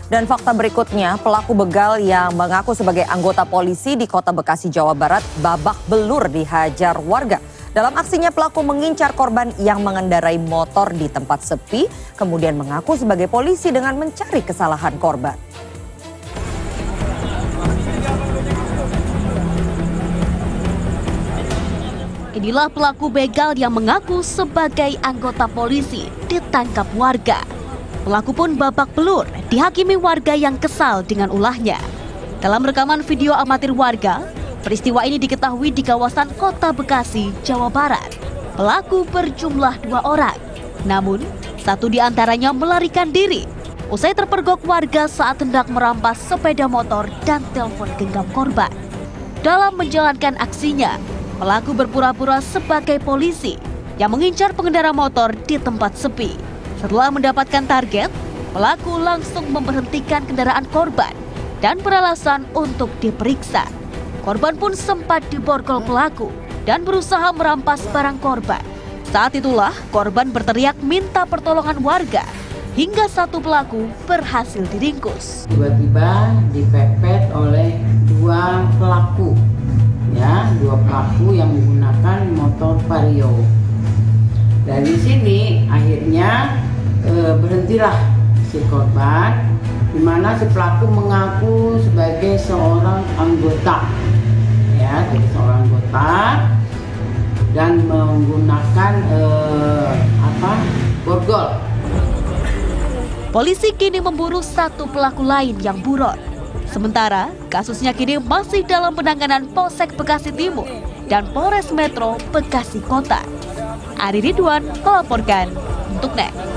Dan fakta berikutnya, pelaku begal yang mengaku sebagai anggota polisi di Kota Bekasi, Jawa Barat babak belur dihajar warga. Dalam aksinya pelaku mengincar korban yang mengendarai motor di tempat sepi, kemudian mengaku sebagai polisi dengan mencari kesalahan korban. Inilah pelaku begal yang mengaku sebagai anggota polisi ditangkap warga. Pelaku pun babak belur dihakimi warga yang kesal dengan ulahnya. Dalam rekaman video amatir warga, peristiwa ini diketahui di kawasan Kota Bekasi, Jawa Barat. Pelaku berjumlah 2 orang, namun satu di antaranya melarikan diri usai terpergok warga saat hendak merampas sepeda motor dan telepon genggam korban. Dalam menjalankan aksinya, pelaku berpura-pura sebagai polisi yang mengincar pengendara motor di tempat sepi. Setelah mendapatkan target, pelaku langsung memberhentikan kendaraan korban dan beralasan untuk diperiksa. Korban pun sempat diborgol pelaku dan berusaha merampas barang korban. Saat itulah korban berteriak minta pertolongan warga hingga satu pelaku berhasil diringkus. Tiba-tiba dipepet oleh 2 pelaku, ya, 2 pelaku yang menggunakan motor Vario. Dari sini akhirnya berhentilah si korban, di mana si pelaku mengaku sebagai seorang anggota, ya, sebagai seorang anggota dan menggunakan borgol. Polisi kini memburu satu pelaku lain yang buron. Sementara kasusnya kini masih dalam penanganan Polsek Bekasi Timur dan Polres Metro Bekasi Kota. Ari Ridwan melaporkan untuk NET.